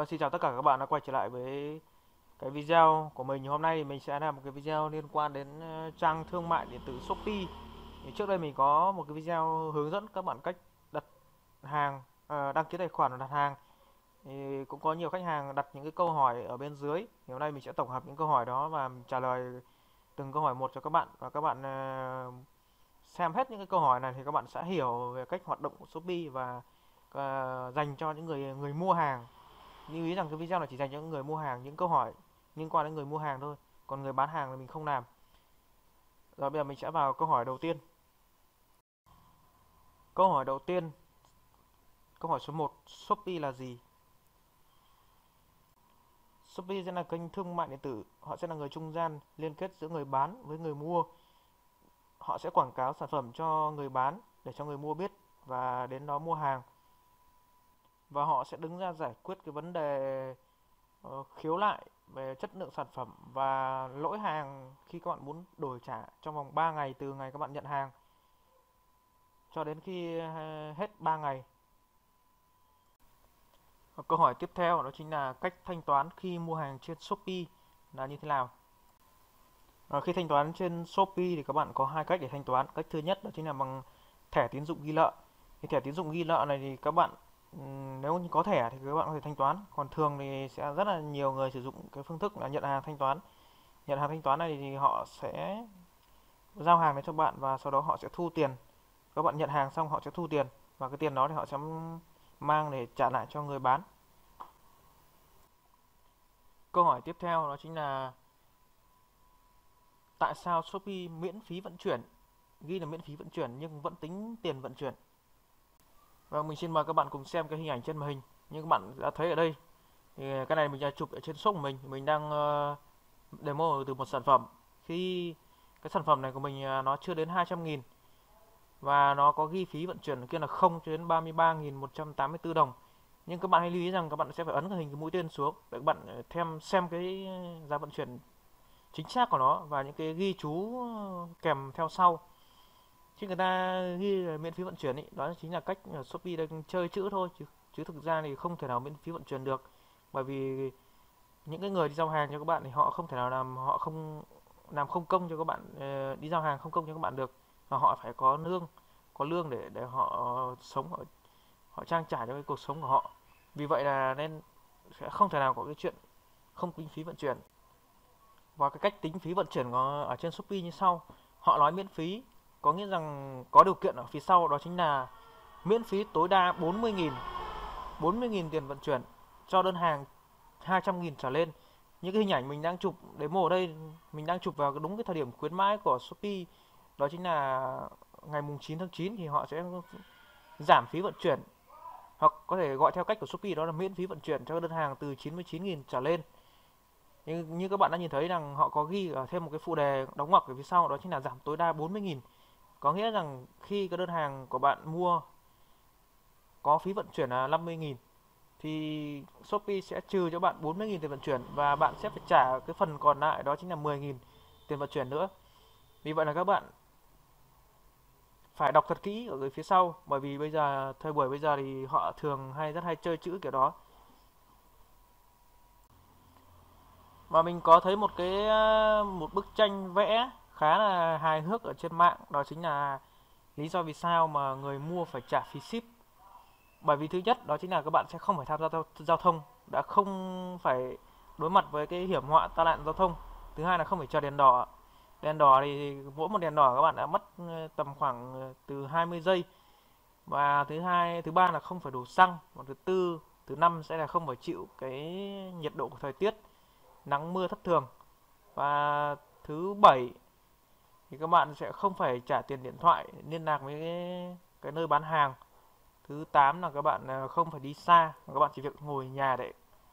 Xin chào tất cả các bạn đã quay trở lại với cái video của mình. Hôm nay thì mình sẽ làm một cái video liên quan đến trang thương mại điện tử Shopee. Thì trước đây mình có một cái video hướng dẫn các bạn cách đặt hàng, đăng ký tài khoản và đặt hàng. Thì cũng có nhiều khách hàng đặt những cái câu hỏi ở bên dưới. Thì hôm nay mình sẽ tổng hợp những câu hỏi đó và trả lời từng câu hỏi một cho các bạn, và các bạn xem hết những cái câu hỏi này thì các bạn sẽ hiểu về cách hoạt động của Shopee và dành cho những người người mua hàng. Lưu ý rằng cái video này chỉ dành cho những người mua hàng, những câu hỏi liên quan đến người mua hàng thôi, còn người bán hàng thì mình không làm. Rồi bây giờ mình sẽ vào câu hỏi đầu tiên. Câu hỏi đầu tiên, câu hỏi số một: Shopee là gì? Shopee sẽ là kênh thương mại điện tử, họ sẽ là người trung gian liên kết giữa người bán với người mua. Họ sẽ quảng cáo sản phẩm cho người bán để cho người mua biết và đến đó mua hàng. Và họ sẽ đứng ra giải quyết cái vấn đề khiếu nại về chất lượng sản phẩm và lỗi hàng khi các bạn muốn đổi trả trong vòng 3 ngày từ ngày các bạn nhận hàng cho đến khi hết 3 ngày. Câu hỏi tiếp theo đó chính là cách thanh toán khi mua hàng trên Shopee là như thế nào? Khi thanh toán trên Shopee thì các bạn có hai cách để thanh toán. Cách thứ nhất đó chính là bằng thẻ tín dụng ghi nợ. Cái thẻ tín dụng ghi nợ này thì các bạn nếu như có thẻ thì các bạn có thể thanh toán. Còn thường thì sẽ rất là nhiều người sử dụng cái phương thức là nhận hàng thanh toán. Nhận hàng thanh toán này thì họ sẽ giao hàng đến cho bạn và sau đó họ sẽ thu tiền. Các bạn nhận hàng xong họ sẽ thu tiền và cái tiền đó thì họ sẽ mang để trả lại cho người bán. Câu hỏi tiếp theo đó chính là tại sao Shopee miễn phí vận chuyển? Ghi là miễn phí vận chuyển nhưng vẫn tính tiền vận chuyển. Và mình xin mời các bạn cùng xem cái hình ảnh trên màn hình. Như các bạn đã thấy ở đây thì cái này mình đã chụp ở trên shop của mình đang demo từ một sản phẩm. Khi cái sản phẩm này của mình nó chưa đến 200.000 và nó có ghi phí vận chuyển kia là 0 cho đến 33.184 đồng. Nhưng các bạn hãy lưu ý rằng các bạn sẽ phải ấn cái hình cái mũi tên xuống để các bạn xem cái giá vận chuyển chính xác của nó và những cái ghi chú kèm theo sau. Chứ người ta ghi là miễn phí vận chuyển ý, đó chính là cách Shopee đang chơi chữ thôi, chứ thực ra thì không thể nào miễn phí vận chuyển được, bởi vì những cái người đi giao hàng cho các bạn thì họ không thể nào họ không làm không công cho các bạn, đi giao hàng không công cho các bạn được, mà họ phải có lương để họ sống, họ trang trải cho cái cuộc sống của họ. Vì vậy là nên sẽ không thể nào có cái chuyện không tính phí vận chuyển. Và cái cách tính phí vận chuyển ở trên Shopee như sau: họ nói miễn phí có nghĩa rằng có điều kiện ở phía sau, đó chính là miễn phí tối đa 40.000 tiền vận chuyển cho đơn hàng 200.000 trở lên. Những cái hình ảnh mình đang chụp demo ở đây, mình đang chụp vào đúng cái thời điểm khuyến mãi của Shopee, đó chính là ngày mùng 9 tháng 9 thì họ sẽ giảm phí vận chuyển, hoặc có thể gọi theo cách của Shopee đó là miễn phí vận chuyển cho đơn hàng từ 99.000 trở lên. Như các bạn đã nhìn thấy rằng họ có ghi ở thêm một cái phụ đề đóng ngoặc ở phía sau, đó chính là giảm tối đa 40.000. Có nghĩa rằng khi cái đơn hàng của bạn mua có phí vận chuyển là 50.000 thì Shopee sẽ trừ cho bạn 40.000 tiền vận chuyển và bạn sẽ phải trả cái phần còn lại, đó chính là 10.000 tiền vận chuyển nữa. Vì vậy là các bạn phải đọc thật kỹ ở phía sau, bởi vì thời buổi bây giờ thì họ thường rất hay chơi chữ kiểu đó. Và mình có thấy một bức tranh vẽ khá là hài hước ở trên mạng, đó chính là lý do vì sao mà người mua phải trả phí ship. Bởi vì thứ nhất đó chính là các bạn sẽ không phải tham gia giao thông, đã không phải đối mặt với cái hiểm họa tai nạn giao thông. Thứ hai là không phải chờ đèn đỏ. Đèn đỏ thì mỗi một đèn đỏ các bạn đã mất tầm khoảng từ 20 giây. Và thứ ba là không phải đổ xăng. Và thứ năm sẽ là không phải chịu cái nhiệt độ của thời tiết nắng mưa thất thường. Và thứ bảy thì các bạn sẽ không phải trả tiền điện thoại liên lạc với cái nơi bán hàng. Thứ 8 là các bạn không phải đi xa, mà các bạn chỉ việc ngồi nhà để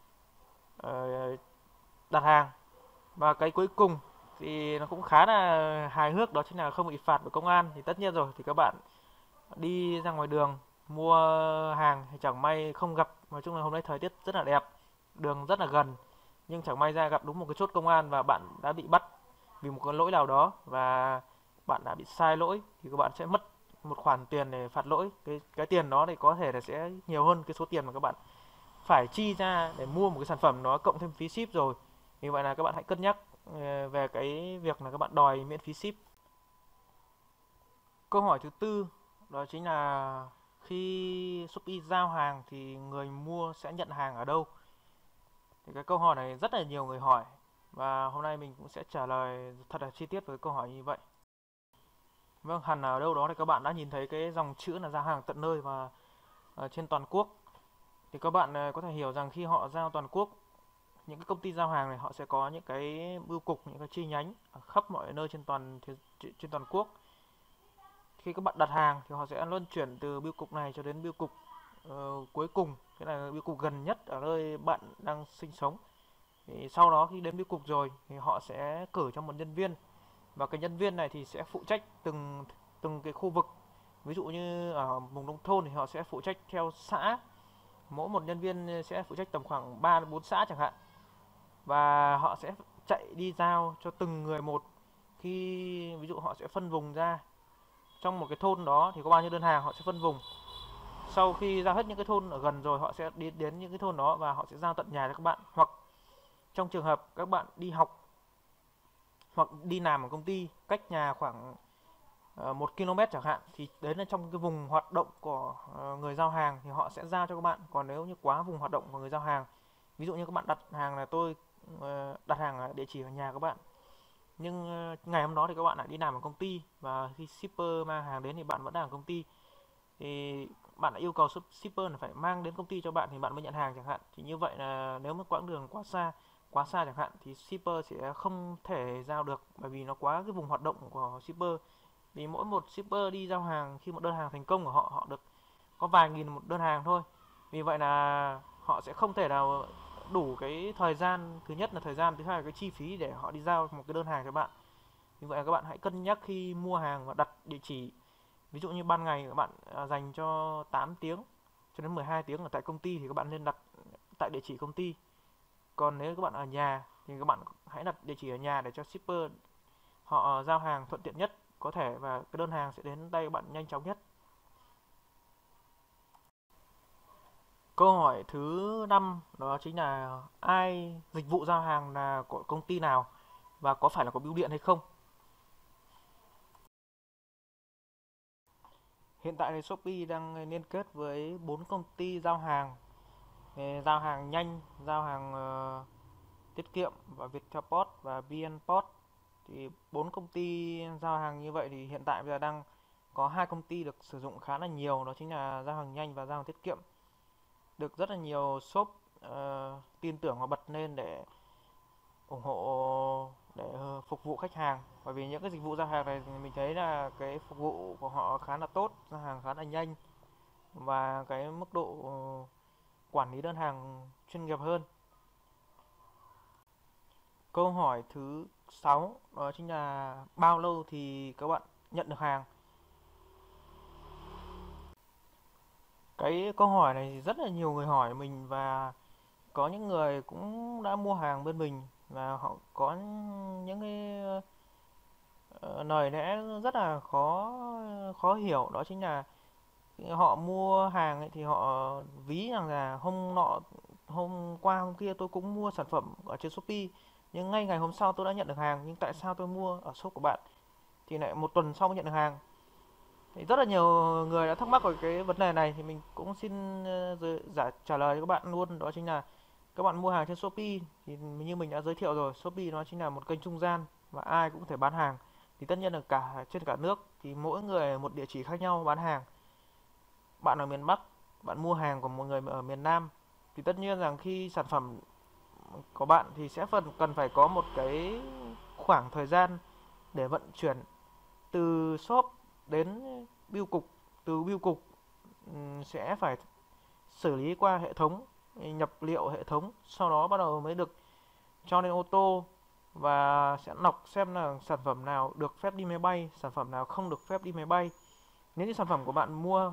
đặt hàng. Và cái cuối cùng thì nó cũng khá là hài hước, đó chính là không bị phạt bởi công an. Thì tất nhiên rồi, thì các bạn đi ra ngoài đường mua hàng thì chẳng may không gặp, nói chung là hôm nay thời tiết rất là đẹp, đường rất là gần, nhưng chẳng may ra gặp đúng một cái chốt công an và bạn đã bị bắt vì một cái lỗi nào đó và bạn đã bị sai lỗi, thì các bạn sẽ mất một khoản tiền để phạt lỗi. Cái tiền đó thì có thể là sẽ nhiều hơn cái số tiền mà các bạn phải chi ra để mua một cái sản phẩm nó cộng thêm phí ship rồi. Vì vậy là các bạn hãy cân nhắc về cái việc là các bạn đòi miễn phí ship. Câu hỏi thứ tư đó chính là khi Shopee giao hàng thì người mua sẽ nhận hàng ở đâu? Thì cái câu hỏi này rất là nhiều người hỏi và hôm nay mình cũng sẽ trả lời thật là chi tiết với câu hỏi như vậy. Vâng, hẳn ở đâu đó thì các bạn đã nhìn thấy cái dòng chữ là giao hàng tận nơi và trên toàn quốc. Thì các bạn có thể hiểu rằng khi họ giao toàn quốc, những cái công ty giao hàng này họ sẽ có những cái bưu cục, những cái chi nhánh ở khắp mọi nơi trên toàn quốc. Khi các bạn đặt hàng thì họ sẽ luân chuyển từ bưu cục này cho đến bưu cục cuối cùng, cái là bưu cục gần nhất ở nơi bạn đang sinh sống. Thì sau đó khi đến bưu cục rồi thì họ sẽ cử cho một nhân viên, và cái nhân viên này thì sẽ phụ trách từng từng cái khu vực. Ví dụ như ở vùng nông thôn thì họ sẽ phụ trách theo xã, mỗi một nhân viên sẽ phụ trách tầm khoảng 3 đến 4 xã chẳng hạn, và họ sẽ chạy đi giao cho từng người một. Khi ví dụ họ sẽ phân vùng ra trong một cái thôn đó thì có bao nhiêu đơn hàng, họ sẽ phân vùng. Sau khi giao hết những cái thôn ở gần rồi, họ sẽ đi đến những cái thôn đó và họ sẽ giao tận nhà cho các bạn. Hoặc trong trường hợp các bạn đi học hoặc đi làm ở công ty cách nhà khoảng 1 km chẳng hạn, thì đấy là trong cái vùng hoạt động của người giao hàng thì họ sẽ giao cho các bạn. Còn nếu như quá vùng hoạt động của người giao hàng, ví dụ như các bạn đặt hàng là tôi đặt hàng ở địa chỉ ở nhà các bạn, nhưng ngày hôm đó thì các bạn lại đi làm ở công ty, và khi shipper mang hàng đến thì bạn vẫn đang ở công ty, thì bạn đã yêu cầu shipper là phải mang đến công ty cho bạn thì bạn mới nhận hàng chẳng hạn. Thì như vậy là nếu mà quãng đường quá xa chẳng hạn thì shipper sẽ không thể giao được, bởi vì nó quá cái vùng hoạt động của shipper. Vì mỗi một shipper đi giao hàng, khi một đơn hàng thành công của họ, họ được có vài nghìn một đơn hàng thôi. Vì vậy là họ sẽ không thể nào đủ cái thời gian, thứ nhất là thời gian, thứ hai là cái chi phí để họ đi giao một cái đơn hàng cho bạn. Vì vậy là các bạn hãy cân nhắc khi mua hàng và đặt địa chỉ. Ví dụ như ban ngày các bạn dành cho 8 tiếng cho đến 12 tiếng ở tại công ty thì các bạn nên đặt tại địa chỉ công ty. Còn nếu các bạn ở nhà thì các bạn hãy đặt địa chỉ ở nhà để cho shipper họ giao hàng thuận tiện nhất có thể, và cái đơn hàng sẽ đến tay các bạn nhanh chóng nhất. Câu hỏi thứ 5 đó chính là dịch vụ giao hàng là của công ty nào và có phải là có bưu điện hay không? Hiện tại thì Shopee đang liên kết với 4 công ty giao hàng: giao hàng nhanh, giao hàng tiết kiệm và Viettelport và VNPort. Thì 4 công ty giao hàng như vậy thì hiện tại bây giờ đang có 2 công ty được sử dụng khá là nhiều, đó chính là giao hàng nhanh và giao hàng tiết kiệm, được rất là nhiều shop tin tưởng và bật lên để ủng hộ, để phục vụ khách hàng. Bởi vì những cái dịch vụ giao hàng này mình thấy là cái phục vụ của họ khá là tốt, giao hàng khá là nhanh và cái mức độ quản lý đơn hàng chuyên nghiệp hơn. Câu hỏi thứ 6 đó chính là bao lâu thì các bạn nhận được hàng? Cái câu hỏi này thì rất là nhiều người hỏi mình, và có những người cũng đã mua hàng bên mình và họ có những cái lời lẽ rất là khó khó hiểu. Đó chính là họ mua hàng ấy, thì họ ví rằng là hôm qua hôm kia tôi cũng mua sản phẩm ở trên Shopee, nhưng ngay ngày hôm sau tôi đã nhận được hàng, nhưng tại sao tôi mua ở shop của bạn thì lại 1 tuần sau mới nhận được hàng? Thì rất là nhiều người đã thắc mắc về cái vấn đề này, thì mình cũng xin trả lời cho các bạn luôn. Đó chính là các bạn mua hàng trên Shopee thì như mình đã giới thiệu rồi, Shopee nó chính là một kênh trung gian và ai cũng có thể bán hàng. Thì tất nhiên là trên cả nước thì mỗi người một địa chỉ khác nhau bán hàng. Bạn ở miền Bắc, bạn mua hàng của một người ở miền Nam, thì tất nhiên rằng khi sản phẩm của bạn thì sẽ cần phải có một cái khoảng thời gian để vận chuyển từ shop đến bưu cục. Từ bưu cục sẽ phải xử lý qua hệ thống nhập liệu hệ thống, sau đó bắt đầu mới được cho lên ô tô và sẽ lọc xem là sản phẩm nào được phép đi máy bay, sản phẩm nào không được phép đi máy bay. Nếu như sản phẩm của bạn mua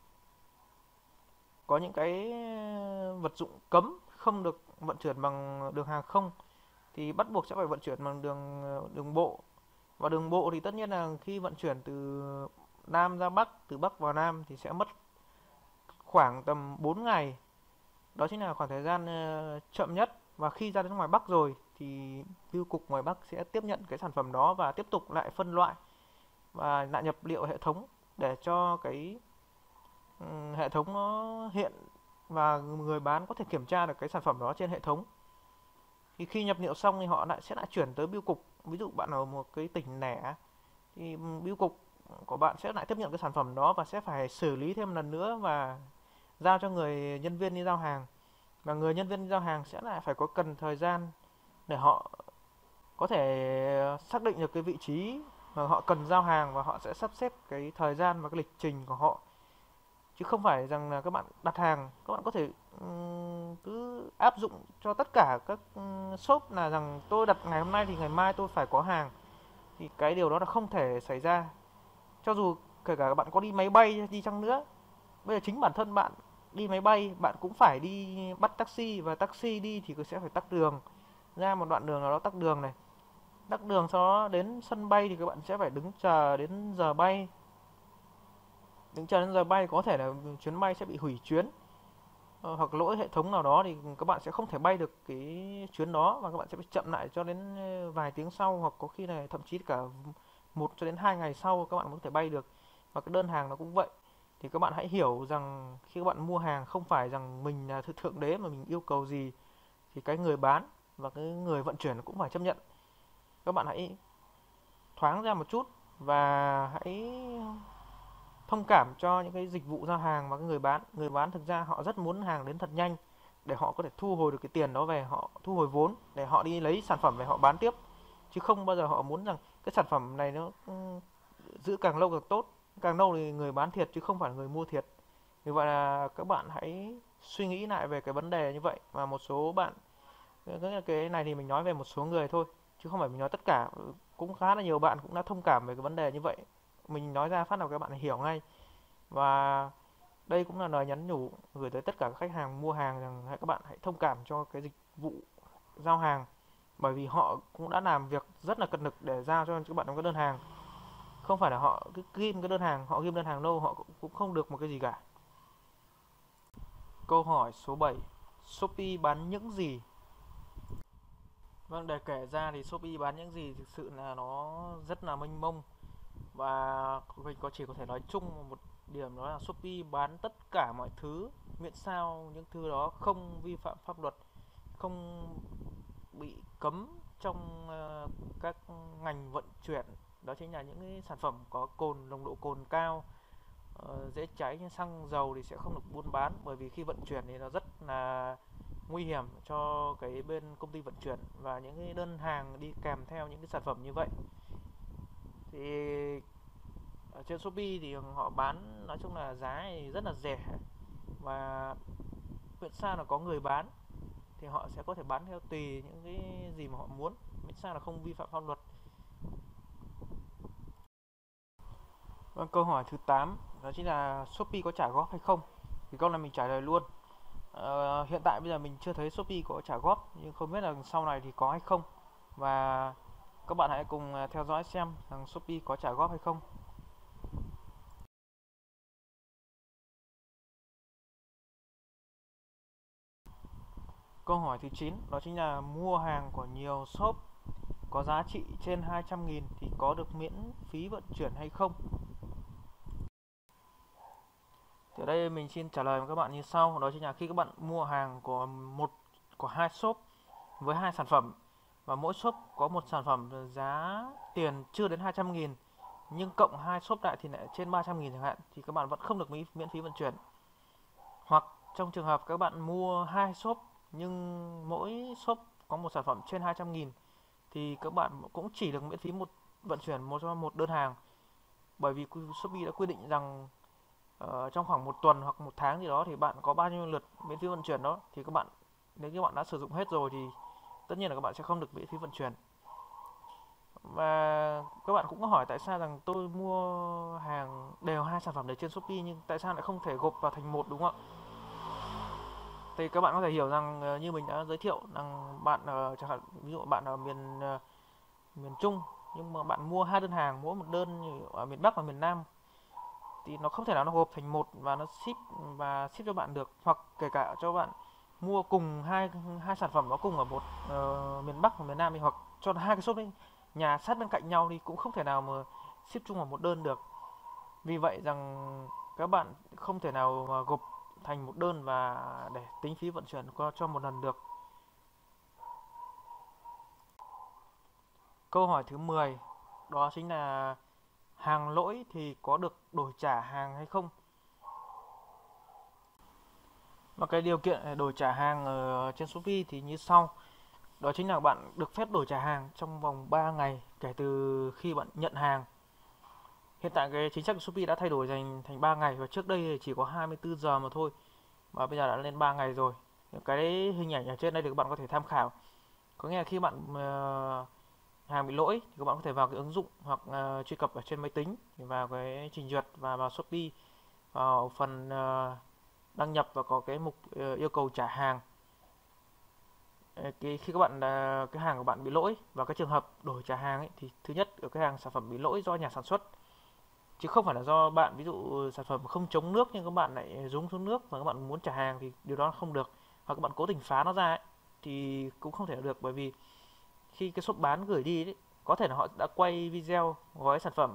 có những cái vật dụng cấm không được vận chuyển bằng đường hàng không thì bắt buộc sẽ phải vận chuyển bằng đường bộ. Và đường bộ thì tất nhiên là khi vận chuyển từ Nam ra Bắc, từ Bắc vào Nam thì sẽ mất khoảng tầm 4 ngày đó chính là khoảng thời gian chậm nhất. Và khi ra đến ngoài Bắc rồi thì bưu cục ngoài Bắc sẽ tiếp nhận cái sản phẩm đó và tiếp tục lại phân loại và lại nhập liệu hệ thống để cho cái hệ thống nó hiện và người bán có thể kiểm tra được cái sản phẩm đó trên hệ thống. Thì khi nhập liệu xong thì họ sẽ lại chuyển tới bưu cục. Ví dụ bạn ở một cái tỉnh lẻ thì bưu cục của bạn sẽ lại tiếp nhận cái sản phẩm đó và sẽ phải xử lý thêm một lần nữa và giao cho người nhân viên đi giao hàng. Và người nhân viên đi giao hàng sẽ lại phải có cần thời gian để họ có thể xác định được cái vị trí mà họ cần giao hàng và họ sẽ sắp xếp cái thời gian và cái lịch trình của họ, chứ không phải rằng là các bạn đặt hàng các bạn có thể cứ áp dụng cho tất cả các shop là rằng tôi đặt ngày hôm nay thì ngày mai tôi phải có hàng, thì cái điều đó là không thể xảy ra. Cho dù kể cả bạn có đi máy bay đi chăng nữa, bây giờ chính bản thân bạn đi máy bay bạn cũng phải đi bắt taxi, và taxi đi thì sẽ phải tắc đường, ra một đoạn đường nào đó tắc đường này, tắc đường sau đó đến sân bay thì các bạn sẽ phải đứng chờ đến giờ bay, đứng chờ đến giờ bay có thể là chuyến bay sẽ bị hủy chuyến, hoặc lỗi hệ thống nào đó thì các bạn sẽ không thể bay được cái chuyến đó và các bạn sẽ bị chậm lại cho đến vài tiếng sau, hoặc có khi là thậm chí cả 1 cho đến 2 ngày sau các bạn mới có thể bay được. Và cái đơn hàng nó cũng vậy, thì các bạn hãy hiểu rằng khi các bạn mua hàng không phải rằng mình là thượng đế mà mình yêu cầu gì thì cái người bán và cái người vận chuyển cũng phải chấp nhận. Các bạn hãy thoáng ra một chút và hãy thông cảm cho những cái dịch vụ giao hàng và cái người bán thực ra họ rất muốn hàng đến thật nhanh để họ có thể thu hồi được cái tiền đó về, họ thu hồi vốn để họ đi lấy sản phẩm về họ bán tiếp, chứ không bao giờ họ muốn rằng cái sản phẩm này nó giữ càng lâu càng tốt, càng lâu thì người bán thiệt chứ không phải là người mua thiệt. Vì vậy là các bạn hãy suy nghĩ lại về cái vấn đề như vậy. Và một số bạn, cái này thì mình nói về một số người thôi chứ không phải mình nói tất cả, cũng khá là nhiều bạn cũng đã thông cảm về cái vấn đề như vậy, mình nói ra phát nào các bạn hiểu ngay. Và đây cũng là lời nhắn nhủ gửi tới tất cả các khách hàng mua hàng rằng các bạn hãy thông cảm cho cái dịch vụ giao hàng, bởi vì họ cũng đã làm việc rất là cật lực để giao cho các bạn một cái đơn hàng, không phải là họ cứ ghim cái đơn hàng, họ ghim đơn hàng đâu họ cũng không được một cái gì cả. Câu hỏi số 7: Shopee bán những gì? Vâng, để kể ra thì Shopee bán những gì thực sự là nó rất là mênh mông, và mình chỉ có thể nói chung một điểm đó là Shopee bán tất cả mọi thứ, miễn sao những thứ đó không vi phạm pháp luật, không bị cấm trong các ngành vận chuyển. Đó chính là những cái sản phẩm có nồng độ cồn cao, dễ cháy như xăng dầu thì sẽ không được buôn bán, bởi vì khi vận chuyển thì nó rất là nguy hiểm cho cái bên công ty vận chuyển và những cái đơn hàng đi kèm theo những cái sản phẩm như vậy. Thì ở trên Shopee thì họ bán nói chung là giá thì rất là rẻ, và miễn sao là có người bán thì họ sẽ có thể bán theo tùy những cái gì mà họ muốn, miễn sao là không vi phạm pháp luật. Vâng, câu hỏi thứ 8 đó chính là Shopee có trả góp hay không? Thì câu này mình trả lời luôn. Hiện tại bây giờ mình chưa thấy Shopee có trả góp, nhưng không biết là sau này thì có hay không. Và các bạn hãy cùng theo dõi xem rằng Shopee có trả góp hay không. Câu hỏi thứ 9 đó chính là mua hàng của nhiều shop có giá trị trên 200.000 thì có được miễn phí vận chuyển hay không? Thì ở đây mình xin trả lời với các bạn như sau, đó chính là khi các bạn mua hàng của hai shop với hai sản phẩm, và mỗi shop có một sản phẩm giá tiền chưa đến 200.000 nhưng cộng hai shop lại thì lại trên 300.000 chẳng hạn, thì các bạn vẫn không được miễn phí vận chuyển. Hoặc trong trường hợp các bạn mua hai shop nhưng mỗi shop có một sản phẩm trên 200.000 thì các bạn cũng chỉ được miễn phí vận chuyển cho một đơn hàng, bởi vì Shopee đã quy định rằng trong khoảng 1 tuần hoặc 1 tháng gì đó thì bạn có bao nhiêu lượt miễn phí vận chuyển đó, thì các bạn nếu như bạn đã sử dụng hết rồi thì tất nhiên là các bạn sẽ không được miễn phí vận chuyển. Và các bạn cũng có hỏi tại sao rằng tôi mua hàng đều hai sản phẩm đấy trên Shopee nhưng tại sao lại không thể gộp vào thành một, đúng không ạ? Thì các bạn có thể hiểu rằng như mình đã giới thiệu rằng bạn chẳng hạn ví dụ bạn ở miền Trung nhưng mà bạn mua hai đơn hàng, mỗi một đơn như ở miền Bắc và miền Nam, thì nó không thể nào nó gộp thành một và nó ship cho bạn được, hoặc kể cả cho bạn mua cùng hai hai sản phẩm nó cùng ở một miền Bắc và miền Nam, thì hoặc cho hai cái shop ấy nhà sát bên cạnh nhau thì cũng không thể nào mà ship chung vào một đơn được. Vì vậy rằng các bạn không thể nào mà gộp thành một đơn và để tính phí vận chuyển cho một lần được. Câu hỏi thứ 10 đó chính là hàng lỗi thì có được đổi trả hàng hay không? Và cái điều kiện để đổi trả hàng ở trên Shopee thì như sau. Đó chính là bạn được phép đổi trả hàng trong vòng 3 ngày kể từ khi bạn nhận hàng. Hiện tại cái chính sách của Shopee đã thay đổi thành 3 ngày, và trước đây chỉ có 24 giờ mà thôi. Và bây giờ đã lên 3 ngày rồi. Cái hình ảnh ở trên đây thì các bạn có thể tham khảo. Có nghĩa là khi bạn hàng bị lỗi thì các bạn có thể vào cái ứng dụng hoặc truy cập ở trên máy tính, vào cái trình duyệt và vào Shopee, vào phần đăng nhập và có cái mục yêu cầu trả hàng. Khi các bạn cái hàng của bạn bị lỗi và cái trường hợp đổi trả hàng ấy, thì thứ nhất ở cái hàng sản phẩm bị lỗi do nhà sản xuất chứ không phải là do bạn. Ví dụ sản phẩm không chống nước nhưng các bạn lại rúng xuống nước và các bạn muốn trả hàng thì điều đó không được, hoặc các bạn cố tình phá nó ra ấy, thì cũng không thể được, bởi vì khi cái shop bán gửi đi ấy, có thể là họ đã quay video gói sản phẩm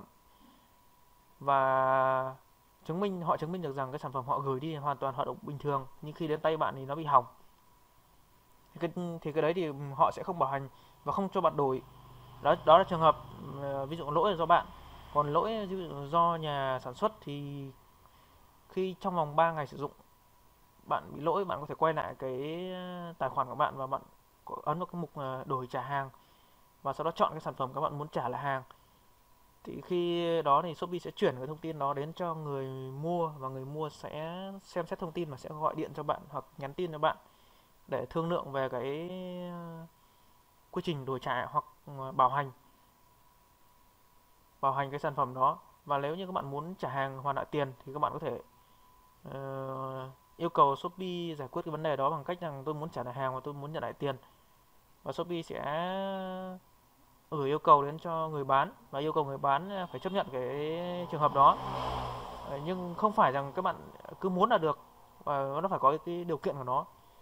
và họ chứng minh được rằng cái sản phẩm họ gửi đi hoàn toàn hoạt động bình thường, nhưng khi đến tay bạn thì nó bị hỏng. Thì cái đấy thì họ sẽ không bảo hành và không cho bạn đổi. Đó là trường hợp ví dụ lỗi là do bạn. Còn lỗi ví dụ do nhà sản xuất thì khi trong vòng 3 ngày sử dụng bạn bị lỗi, bạn có thể quay lại cái tài khoản của bạn và bạn ấn vào cái mục đổi trả hàng và sau đó chọn cái sản phẩm các bạn muốn trả lại hàng. Thì khi đó thì Shopee sẽ chuyển cái thông tin đó đến cho người mua, và người mua sẽ xem xét thông tin và sẽ gọi điện cho bạn hoặc nhắn tin cho bạn để thương lượng về cái quy trình đổi trả hoặc bảo hành cái sản phẩm đó. Và nếu như các bạn muốn trả hàng hoàn lại tiền thì các bạn có thể yêu cầu Shopee giải quyết cái vấn đề đó bằng cách rằng tôi muốn trả lại hàng và tôi muốn nhận lại tiền, và Shopee sẽ gửi yêu cầu đến cho người bán và yêu cầu người bán phải chấp nhận cái trường hợp đó. Nhưng không phải rằng các bạn cứ muốn là được, và nó phải có cái điều kiện của nó.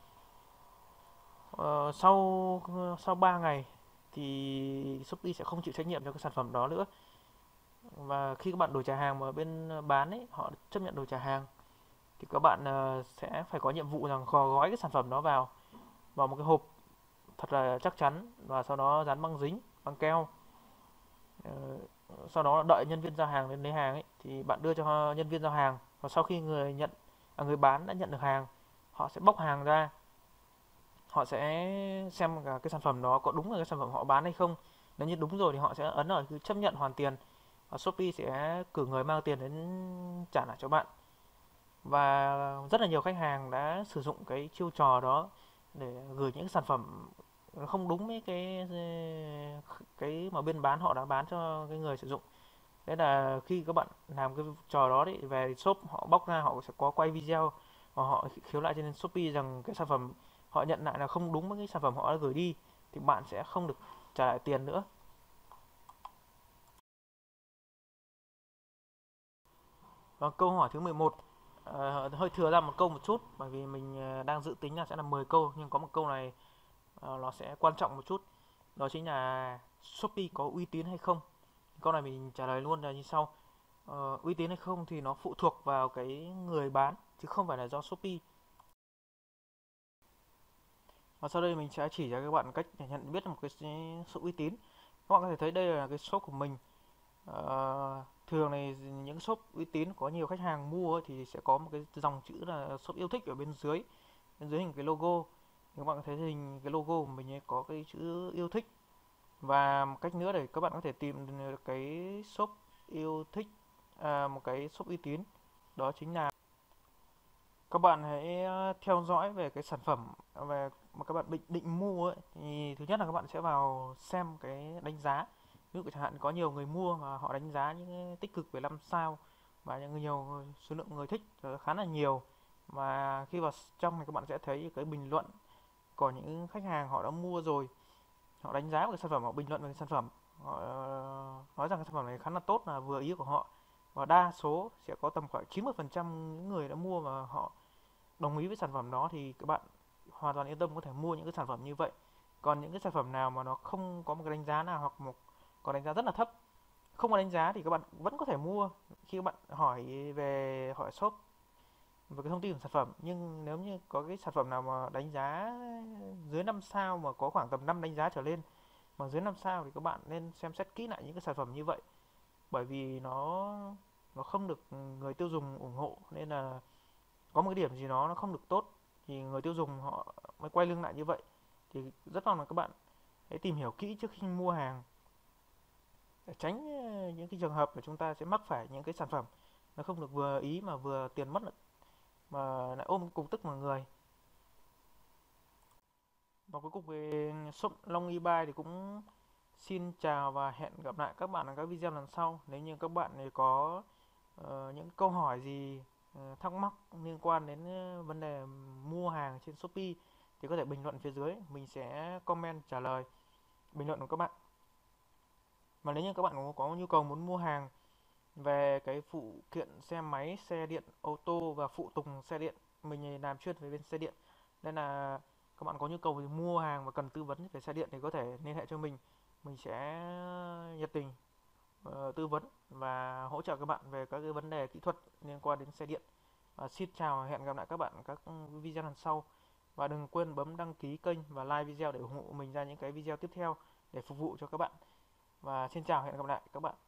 Sau 3 ngày thì Shopee sẽ không chịu trách nhiệm cho cái sản phẩm đó nữa. Và khi các bạn đổi trả hàng mà bên bán ấy họ chấp nhận đổi trả hàng thì các bạn sẽ phải có nhiệm vụ rằng gói cái sản phẩm đó vào một cái hộp thật là chắc chắn, và sau đó dán băng dính, băng keo. Ờ, Sau đó đợi nhân viên giao hàng đến lấy hàng ấy thì bạn đưa cho nhân viên giao hàng, và sau khi người bán đã nhận được hàng, họ sẽ bóc hàng ra, họ sẽ xem cả cái sản phẩm đó có đúng là cái sản phẩm họ bán hay không. Nếu như đúng rồi thì họ sẽ ấn ở chấp nhận hoàn tiền, và Shopee sẽ cử người mang tiền đến trả lại cho bạn. Và rất là nhiều khách hàng đã sử dụng cái chiêu trò đó để gửi những sản phẩm không đúng với cái mà bên bán họ đã bán cho cái người sử dụng. Thế là khi các bạn làm cái trò đó đấy, về shop họ bóc ra, họ sẽ có quay video và họ khiếu lại trên Shopee rằng cái sản phẩm họ nhận lại là không đúng với cái sản phẩm họ đã gửi đi, thì bạn sẽ không được trả lại tiền nữa. Và câu hỏi thứ 11, hơi thừa ra một câu một chút, bởi vì mình đang dự tính là sẽ là 10 câu, nhưng có một câu này nó sẽ quan trọng một chút. Đó chính là Shopee có uy tín hay không? Câu này mình trả lời luôn là như sau. Uy tín hay không thì nó phụ thuộc vào cái người bán chứ không phải là do Shopee. Và sau đây mình sẽ chỉ cho các bạn cách để nhận biết một cái sự uy tín. Các bạn có thể thấy đây là cái shop của mình. Thường này những shop uy tín có nhiều khách hàng mua thì sẽ có một cái dòng chữ là shop yêu thích ở bên dưới hình cái logo. Các bạn có thấy hình cái logo của mình ấy có cái chữ yêu thích. Và một cách nữa để các bạn có thể tìm được cái shop yêu thích, một cái shop uy tín, đó chính là các bạn hãy theo dõi về cái sản phẩm về mà các bạn định mua ấy. Thì thứ nhất là các bạn sẽ vào xem cái đánh giá. Ví dụ chẳng hạn có nhiều người mua mà họ đánh giá những cái tích cực về 5 sao và nhiều số lượng người thích khá là nhiều. Và khi vào trong thì các bạn sẽ thấy cái bình luận của những khách hàng họ đã mua rồi, họ đánh giá về cái sản phẩm, họ bình luận về cái sản phẩm, họ nói rằng cái sản phẩm này khá là tốt, là vừa ý của họ, và đa số sẽ có tầm khoảng 90% những người đã mua và họ đồng ý với sản phẩm đó, thì các bạn hoàn toàn yên tâm có thể mua những cái sản phẩm như vậy. Còn những cái sản phẩm nào mà nó không có một cái đánh giá nào, hoặc có đánh giá rất là thấp, không có đánh giá, thì các bạn vẫn có thể mua khi các bạn hỏi shop về cái thông tin của sản phẩm. Nhưng nếu như có cái sản phẩm nào mà đánh giá dưới 5 sao, mà có khoảng tầm 5 đánh giá trở lên mà dưới 5 sao, thì các bạn nên xem xét kỹ lại những cái sản phẩm như vậy, bởi vì nó không được người tiêu dùng ủng hộ, nên là có một cái điểm gì đó nó không được tốt thì người tiêu dùng họ mới quay lưng lại như vậy. Thì rất mong là các bạn hãy tìm hiểu kỹ trước khi mua hàng, để tránh những cái trường hợp mà chúng ta sẽ mắc phải những cái sản phẩm nó không được vừa ý, mà vừa tiền mất mà lại ôm cục tức mọi người. Và cuối cùng về shop Long eBay thì cũng xin chào và hẹn gặp lại các bạn ở các video lần sau. Nếu như các bạn có những câu hỏi gì, thắc mắc liên quan đến vấn đề mua hàng trên Shopee, thì có thể bình luận phía dưới, mình sẽ comment trả lời bình luận của các bạn. Mà nếu như các bạn có nhu cầu muốn mua hàng về cái phụ kiện xe máy, xe điện, ô tô và phụ tùng xe điện, mình làm chuyên về bên xe điện, nên là các bạn có nhu cầu về mua hàng và cần tư vấn về xe điện thì có thể liên hệ cho mình sẽ nhiệt tình tư vấn và hỗ trợ các bạn về các cái vấn đề kỹ thuật liên quan đến xe điện. Và xin chào và hẹn gặp lại các bạn ở các video lần sau. Và đừng quên bấm đăng ký kênh và like video để ủng hộ mình ra những cái video tiếp theo để phục vụ cho các bạn. Và xin chào, hẹn gặp lại các bạn.